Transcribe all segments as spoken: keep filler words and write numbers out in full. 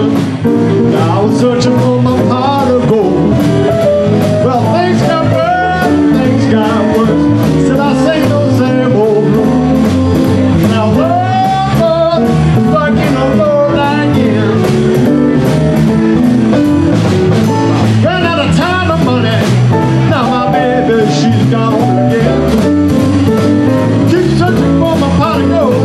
again. I was searching for my pot of gold. Well, things got worse, things got worse. Said I sang those same old blues. Now Lord, Lord, stuck in a road again. Ran out of time and money. Now my baby, she's gone again. Keep searching for my pot of gold.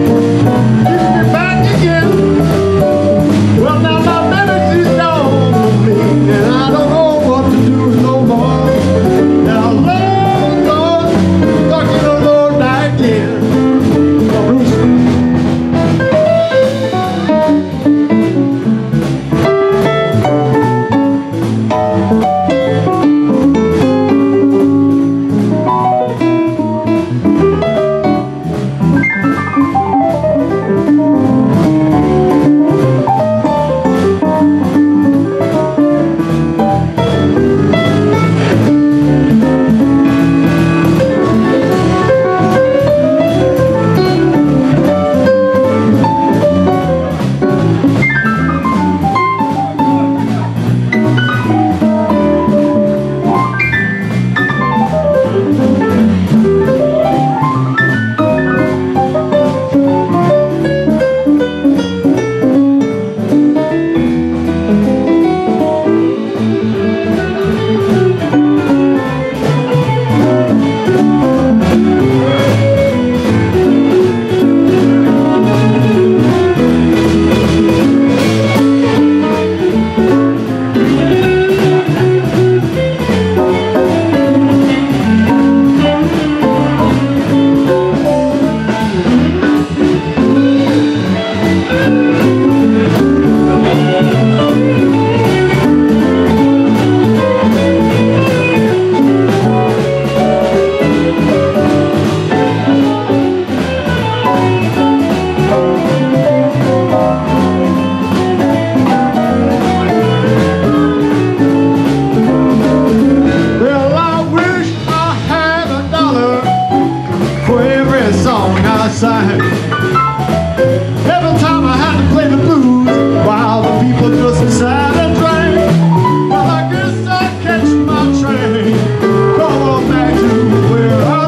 Every time I had to play the blues while the people just sat and drank. Well, I guess I'd catch my train, going back to where I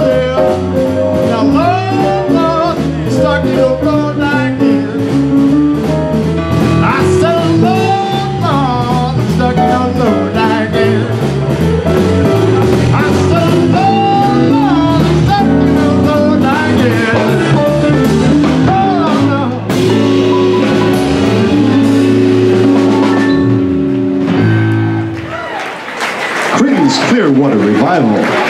live. Now, Lord, Lord, stuck in a road again. I said, Lord, Lord, stuck in a road again. I said, Lord, Lord, stuck in a road again. Clearwater Revival.